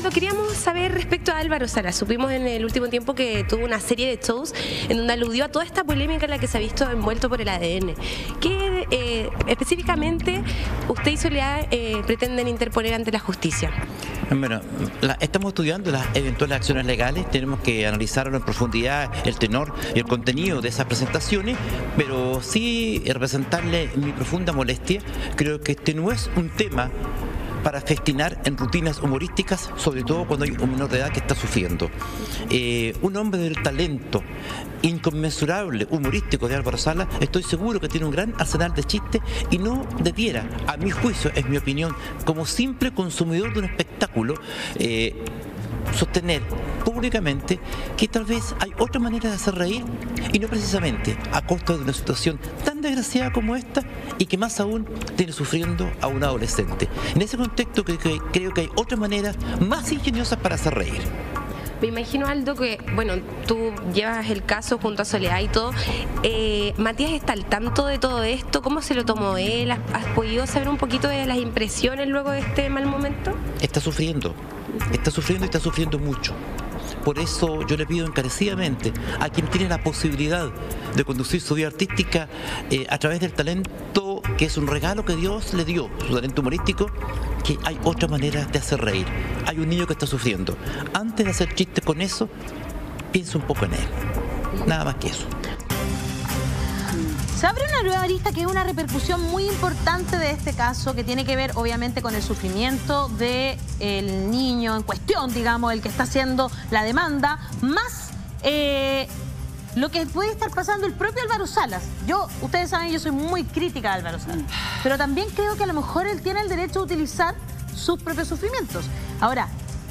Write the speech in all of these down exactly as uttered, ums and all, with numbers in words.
Aldo, queríamos saber respecto a Álvaro Salas. Supimos en el último tiempo que tuvo una serie de shows en donde aludió a toda esta polémica en la que se ha visto envuelto por el A D N. ¿Qué eh, específicamente usted y Soledad eh, pretenden interponer ante la justicia? Bueno, la, estamos estudiando las eventuales acciones legales, tenemos que analizarlo en profundidad, el tenor y el contenido de esas presentaciones, pero sí representarle mi profunda molestia. Creo que este no es un tema para festinar en rutinas humorísticas, sobre todo cuando hay un menor de edad que está sufriendo. Eh, un hombre del talento inconmensurable humorístico de Álvaro Salas, estoy seguro que tiene un gran arsenal de chistes y no debiera, a mi juicio, es mi opinión, como simple consumidor de un espectáculo, eh, sostener públicamente que tal vez hay otra manera de hacer reír y no precisamente a costa de una situación tan desgraciada como esta y que más aún tiene sufriendo a un adolescente. En ese contexto que, que, creo que hay otras maneras más ingeniosas para hacer reír. Me imagino, Aldo, que, bueno, tú llevas el caso junto a Soledad y todo. Eh, ¿Matías está al tanto de todo esto? ¿Cómo se lo tomó él? ¿Has, has podido saber un poquito de las impresiones luego de este mal momento? Está sufriendo, está sufriendo y está sufriendo mucho. Por eso yo le pido encarecidamente a quien tiene la posibilidad de conducir su vida artística eh, a través del talento, que es un regalo que Dios le dio, su talento humorístico, que hay otra manera de hacer reír. Hay un niño que está sufriendo. Antes de hacer chistes con eso, piensa un poco en él. Nada más que eso. Se abre una nueva arista que es una repercusión muy importante de este caso, que tiene que ver obviamente con el sufrimiento del niño en cuestión, digamos, el que está haciendo la demanda, más eh, lo que puede estar pasando el propio Álvaro Salas. Yo, ustedes saben, yo soy muy crítica de Álvaro Salas, pero también creo que a lo mejor él tiene el derecho de utilizar sus propios sufrimientos. Ahora,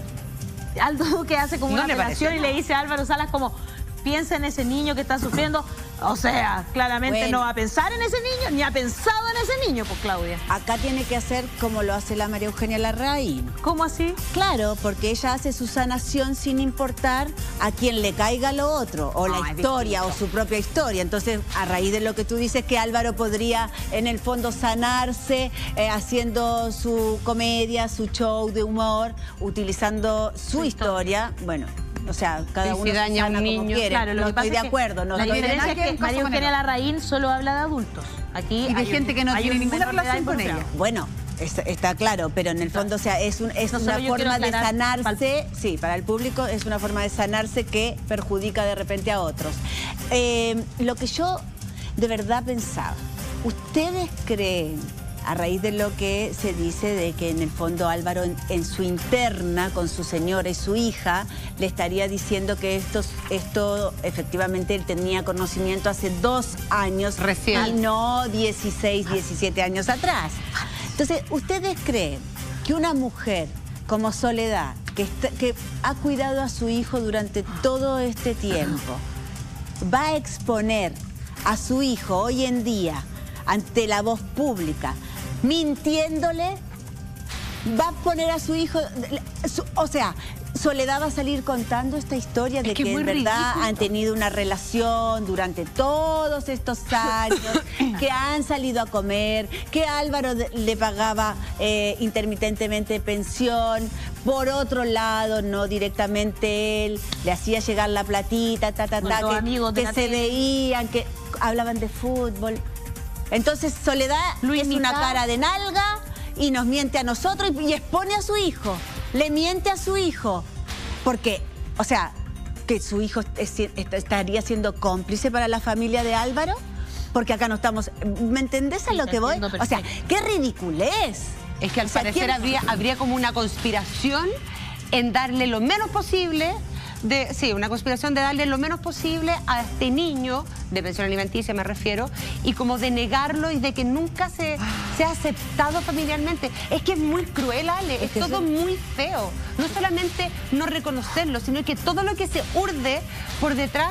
Aldo que hace como ¿No una apelación y le dice a Álvaro Salas como, piensa en ese niño que está sufriendo. O sea, claramente bueno, no va a pensar en ese niño, ni ha pensado en ese niño, pues, Claudia. Acá tiene que hacer como lo hace la María Eugenia Larraín. ¿Cómo así? Claro, porque ella hace su sanación sin importar a quien le caiga lo otro, o No, la es historia, distinto. o su propia historia. Entonces, a raíz de lo que tú dices, que Álvaro podría, en el fondo, sanarse eh, haciendo su comedia, su show de humor, utilizando su, Su historia. historia. Bueno, o sea, cada Y uno si se daña a sana un como niño. quiere. Claro, lo no que pasa estoy de es que acuerdo. No la estoy de diferencia es acuerdo. que María Eugenia Larraín solo habla de adultos. Aquí Y de hay gente un- que no hay tiene un ninguna menor de edad relación con involucrado. ella. Bueno, es- está claro, pero en el fondo, o sea, es, un, es No, una solo yo quiero forma de aclarar sanarse, sí, para el público es una forma de sanarse que perjudica de repente a otros. Eh, lo que yo de verdad pensaba, ¿ustedes creen, a raíz de lo que se dice de que en el fondo Álvaro en, en su interna con su señora y su hija le estaría diciendo que esto, esto efectivamente él tenía conocimiento hace dos años Recién. y no dieciséis, diecisiete años atrás? Entonces, ¿ustedes creen que una mujer como Soledad, que, está- que ha cuidado a su hijo durante todo este tiempo, va a exponer a su hijo hoy en día ante la voz pública, mintiéndole? Va a poner a su hijo, su- o sea, Soledad va a salir contando esta historia de Es que que, es en muy verdad ridículo. han tenido una relación durante todos estos años, que han salido a comer, que Álvaro de- le pagaba eh, intermitentemente pensión, por otro lado, no directamente él, le hacía llegar la platita, ta, ta, Con ta, los que, amigos de que la se tele. veían, que hablaban de fútbol. Entonces Soledad Lo es una imitaba. cara de nalga y nos miente a nosotros y, y expone a su hijo. Le miente a su hijo. Porque, o sea, que su hijo es- est- estaría siendo cómplice para la familia de Álvaro. Porque acá no estamos... ¿Me entendés a Sí, lo te que voy? entiendo O sea, perfecto. qué ridiculez. Es que al O sea, parecer ¿quién- habría, habría como una conspiración en darle lo menos posible, de, sí, una conspiración de darle lo menos posible a este niño, de pensión alimenticia me refiero, y como de negarlo y de que nunca se, se ha aceptado familiarmente. Es que es muy cruel, Ale, es, que todo eso- muy feo. No solamente no reconocerlo, sino que todo lo que se urde por detrás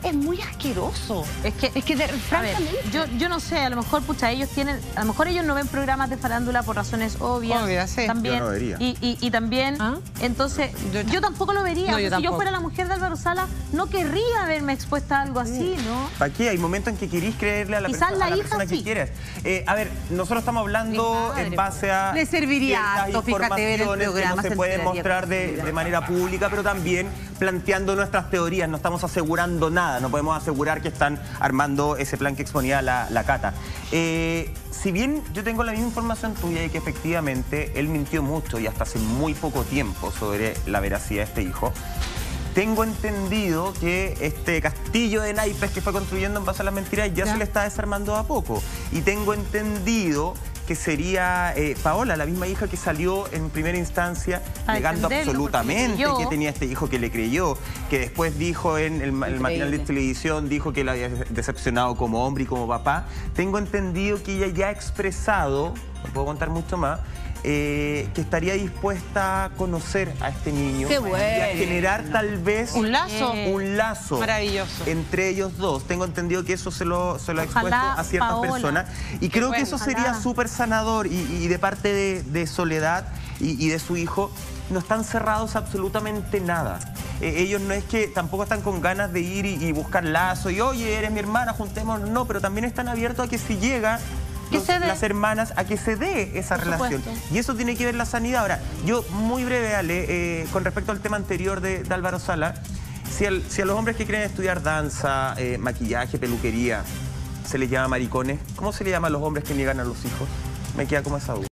es muy asqueroso. Es que, Es que de, a ver, francamente... yo, yo no sé, a lo mejor, pucha, ellos tienen, a lo mejor ellos no ven programas de farándula por razones obvias. Obvias, sí. También, Yo no vería. Y, y, y también, ¿Ah? entonces, Yo yo, tam- tampoco lo vería. No, O sea, yo si yo tampoco. fuera la mujer de Álvaro Sala, no querría verme expuesta a algo así, ¿no? ¿Para qué? Hay momentos en que querís creerle a la, Quizás perso- la a la hija persona sí. que quieres. Eh, a ver, nosotros estamos hablando Mi madre, en base a Le serviría ciertas harto, fíjate, ver el informaciones que programa, no se se pueden enteraría mostrar de, de manera pública, pero también planteando nuestras teorías. No estamos asegurando nada, no podemos asegurar que están armando ese plan que exponía la, la Cata. Eh, si bien yo tengo la misma información tuya de que efectivamente él mintió mucho y hasta hace muy poco tiempo sobre la veracidad de este hijo, tengo entendido que este castillo de naipes que fue construyendo en base a las mentiras ya, Ya. se le está desarmando a poco. Y tengo entendido que sería eh, Paola, la misma hija que salió en primera instancia A negando defenderlo, absolutamente porque le creyó. que tenía este hijo, que le creyó, que después dijo en el, ma- el matinal de televisión, dijo que la había decepcionado como hombre y como papá. Tengo entendido que ella ya ha expresado, no puedo contar mucho más, eh, que estaría dispuesta a conocer a este niño Qué y a bueno. generar tal vez Un lazo. un lazo Maravilloso. entre ellos dos. Tengo entendido que eso se lo, se lo ha Ojalá, expuesto a ciertas Paola. personas. Y creo bueno, que eso ojalá. sería súper sanador. Y, y de parte de, de Soledad y, y de su hijo, no están cerrados absolutamente nada. Eh, ellos no es que tampoco están con ganas de ir y, y buscar lazo y, oye, eres mi hermana, juntémonos. No, pero también están abiertos a que si llega... Que los- se dé. las hermanas, a que se dé esa Por relación. supuesto. Y eso tiene que ver la sanidad. Ahora, yo muy breve, Ale, eh, con respecto al tema anterior de, de Álvaro Sala, si, al- si a los hombres que quieren estudiar danza, eh, maquillaje, peluquería, se les llama maricones, ¿cómo se le llama a los hombres que niegan a los hijos? Me queda como esa duda.